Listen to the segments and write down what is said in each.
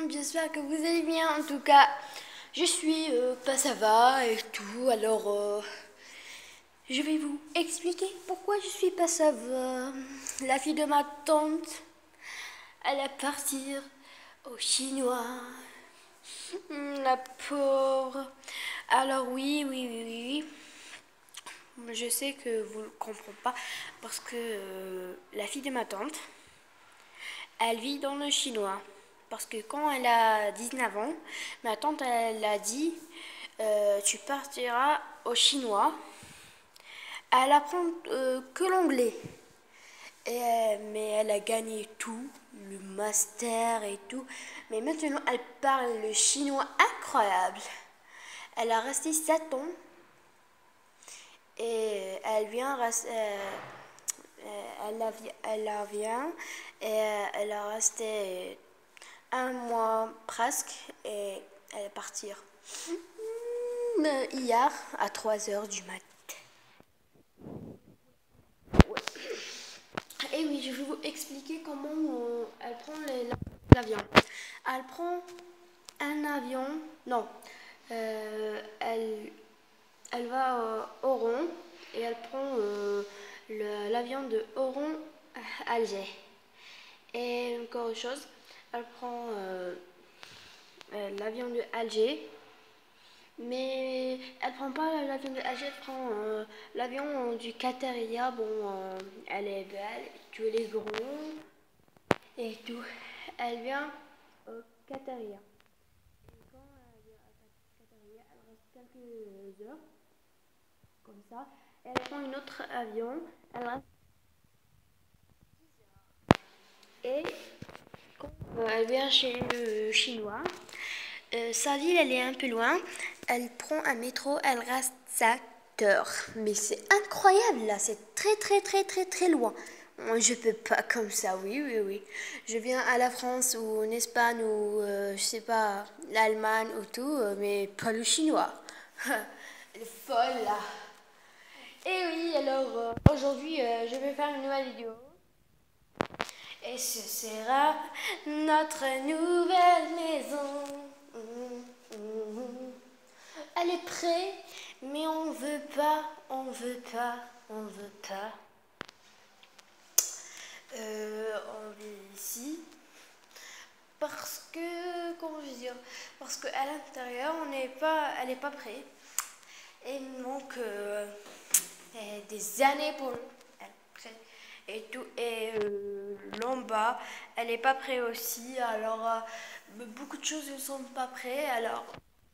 monde, j'espère que vous allez bien. En tout cas, je suis pas ça va et tout. Alors, je vais vous expliquer pourquoi je suis pas ça va. La fille de ma tante, elle est partie au chinois. La pauvre. Alors oui, oui, oui, oui. Je sais que vous ne comprenez pas parce que la fille de ma tante, elle vit dans le chinois. Parce que quand elle a 19 ans, ma tante, elle a dit, tu partiras au chinois. Elle apprend que l'anglais. Mais elle a gagné tout, le master et tout. Mais maintenant, elle parle le chinois incroyable. Elle a resté 7 ans. Et elle vient, elle vient et elle a resté un mois presque et elle est partie hier à 3 heures du mat. Ouais. Et oui, je vais vous expliquer comment elle prend l'avion. Elle prend un avion, non, elle va au Oran et elle prend l'avion de Oran à Alger. Et encore autre chose, elle prend l'avion de Alger, mais elle prend pas l'avion de Alger, elle prend l'avion du Qataria. Bon, elle est belle, tous les grands et tout. Elle vient au Qataria. Et quand elle vient à Qataria, elle reste quelques heures, comme ça. Et elle prend une autre avion, elle reste. Et quand elle vient chez le chinois, sa ville, elle est un peu loin. Elle prend un métro, elle reste 7 heures. Mais c'est incroyable là, c'est très très très très très loin. Moi, je peux pas comme ça, oui, oui, oui. Je viens à la France ou en Espagne ou je sais pas, l'Allemagne ou tout, mais pas le chinois. Elle est folle là. Et oui, alors aujourd'hui, je vais faire une nouvelle vidéo. Et ce sera notre nouvelle maison. Elle est prête, mais on veut pas, on veut pas, on veut pas. On vit ici parce que, comment je veux dire, parce qu'à l'intérieur, elle n'est pas prête. Et il manque des années pour être prête et tout. Et l'en bas, elle n'est pas prête aussi. Alors, beaucoup de choses ne sont pas prêtes. Alors,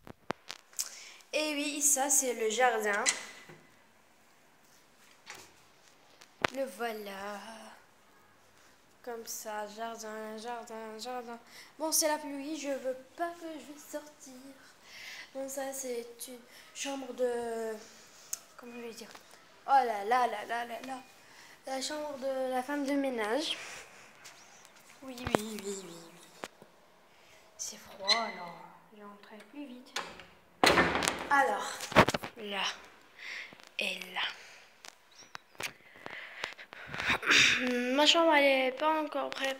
et oui, ça c'est le jardin. Le voilà. Comme ça, jardin, jardin, jardin. Bon, c'est la pluie, je veux pas que je vais sortir. Bon, ça c'est une chambre de... Comment je vais dire? Oh là là là là là là. La chambre de la femme de ménage. Oui, oui, oui, oui, oui. C'est froid, alors je rentrerai plus vite. Alors, là et là. Ma chambre, elle est pas encore prête.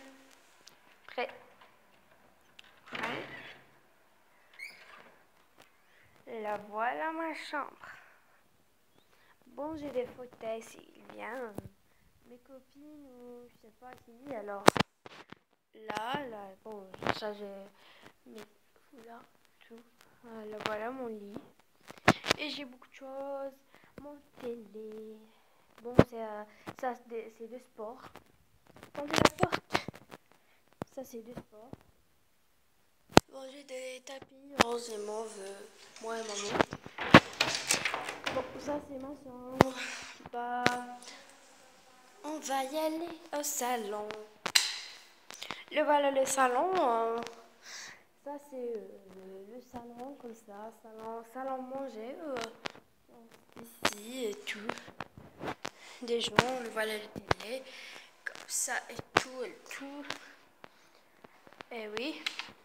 Là, voilà ma chambre. Bon, j'ai des fauteuils s'il vient. Mes copines ou je sais pas qui. Alors, là, bon, ça j'ai mes foulards, tout. Là, voilà mon lit. Et j'ai beaucoup de choses. Mon télé. Bon, ça c'est de sport. Tendez la porte. Ça c'est de sport. Bon, j'ai des tapis roses et mauve, moi et maman. Bon, ça c'est ma chambre. Bah, on va y aller au salon. Voilà le salon. Ça c'est le salon comme ça. Salon manger. Ici et tout. Des gens, voilà le télé. Comme ça et tout et tout. Et oui.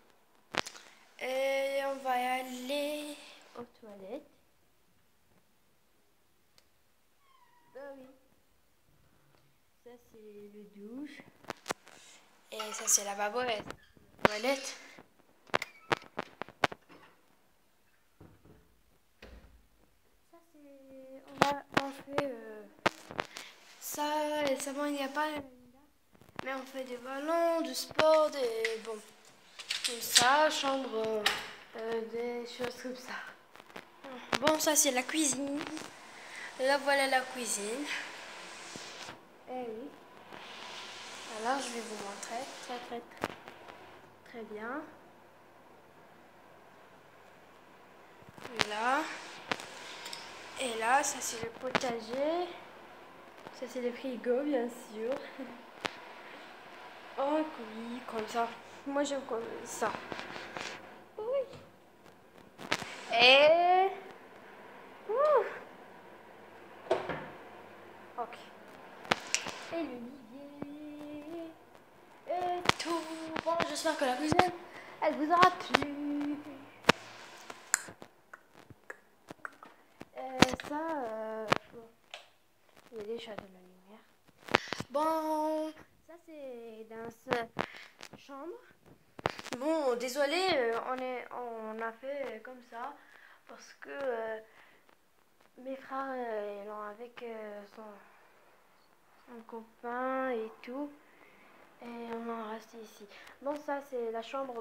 Et on va y aller aux toilettes. Bah oui. Ça c'est le douche. Et ça c'est la lavabo et la toilette. on fait ça, et savon, il n'y a pas. Mais on fait des ballons, du sport, des. Bon. Comme ça, chambre, des choses comme ça. Bon, ça c'est la cuisine. Là, voilà la cuisine. Eh oui. Alors, je vais vous montrer. Très bien. Là. Et là, ça c'est le potager. Ça c'est le frigo, bien sûr. Oh oui, comme ça. Moi j'aime comme ça. Oui. Et... Ouh. Ok. Et l'olivier. Et tout. Bon, j'espère que la cuisine, elle vous aura plu. Ça, bon, il y a déjà de la lumière. Bon, ça c'est dans cette chambre. Bon, désolé, on a fait comme ça parce que mes frères ils l'ont avec son copain et tout, et on est resté ici. Bon, ça c'est la chambre